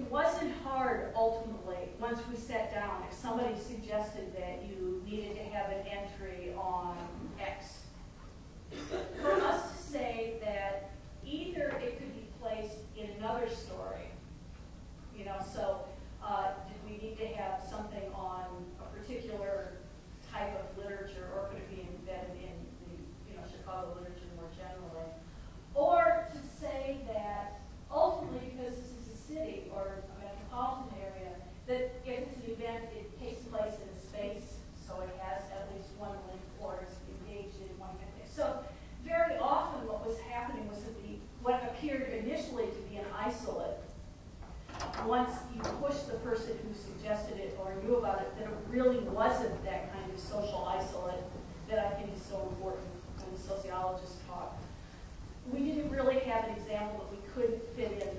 it wasn't hard ultimately once we sat down. If somebody suggested that you needed to have an entry on X, for us to say that either it could be placed in another story, you know, so did we need to have something on a particular type of literature, or could it be embedded in the, you know, Chicago literature more generally? Or to say that ultimately, because this is a city or a metropolitan area, that if it's an event, it takes place in a space, so it has at least one link, or it's engaged in one kind of thing. So very often what was happening was that what appeared initially to be an isolate, once you pushed the person who suggested it or knew about it, that it really wasn't that kind of social isolate that I think is so important when the sociologists talk. We didn't really have an example that we couldn't fit in